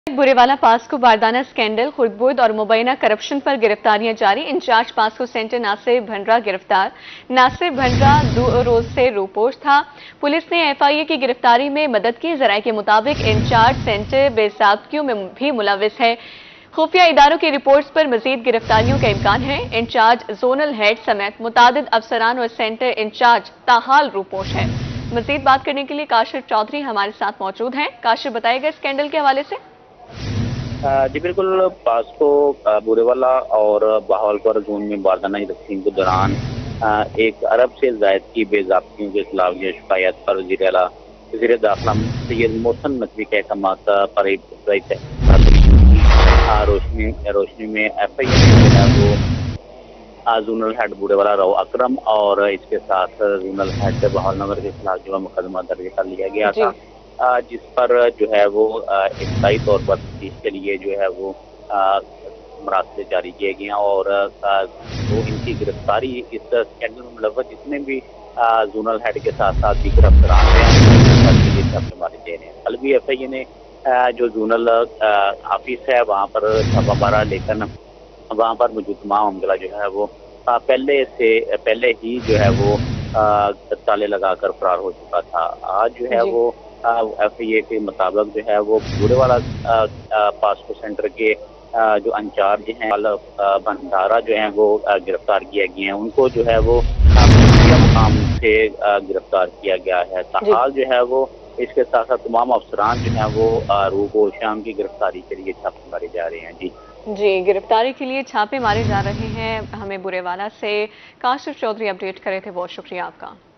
Burewala POCSO बारदाना scandal, खुर्दबुर्द और मुबैना corruption पर गिरफ्तारियां जारी। In charge PASSCO centre Nasir Bhandra गिरफ्तार। नासिर भंडरा 2 रोज से रूपोश था। पुलिस ने एफआईए की गिरफ्तारी में मदद की। जराये के मुताबिक इंचार्ज सेंटर बेसाख्तियों में भी मुलविस है। खुफिया इदारों की रिपोर्ट्स पर मजीद गिरफ्तारियों का इम्कान है। इंचार्ज जोनल हेड समेत मुतादिद अफसरान और सेंटर इंचार्ज ताहाल रूपोश है। मजीद बात करने के लिए काशिफ चौधरी हमारे साथ मौजूद हैं। काशिफ, बताइएगा स्कैंडल के हवाले से। जी बिल्कुल, पास्को बुरेवाला और बहावलपुर जोन में बारदाना तकसीम के दौरान 1 अरब से जायद की बेज़ाब्तियों के खिलाफ ये शिकायत पर वज़ीर दाखिला सैयद मोहसिन नकवी के अहकामात पर रोशनी में एफआईए वो जोनल हेड बुरेवाला राव अकरम और इसके साथ जोनल हेड बहावलनगर के खिलाफ जो मुकदमा दर्ज कर लिया गया था, जिस पर जो है वो इब्तदाई तौर पर तफ्तीश के लिए जो है वो मरासले जारी किए गए और वो इनकी गिरफ्तारी इस स्कैंडल में मुलव्वस जितने भी जोनल हेड के साथ साथ दीगर अफसरान हैं छापेमारी दे रहे हैं। कल भी एफआईए ने जो जोनल ऑफिस है वहाँ पर छापा मारा, लेकिन वहाँ पर मौजूद तमाम अमला जो है वो पहले ही जो है वो ताले लगाकर फरार हो चुका था। आज जो है वो एफआईए के मुताबिक जो है वो बुरेवाला पास्को सेंटर के जो इंचार्ज हैं भंडारा जो हैं वो गिरफ्तार किए गए हैं। उनको जो है वो मुकाम से गिरफ्तार किया गया है। ताहाल जो है वो इसके साथ साथ तमाम अफसरान जो हैं वो रूप और शाम की गिरफ्तारी के लिए छापे मारे जा रहे हैं। जी, गिरफ्तारी के लिए छापे मारे जा रहे हैं। हमें बुरेवाला से काशिफ चौधरी अपडेट करे थे, बहुत शुक्रिया आपका।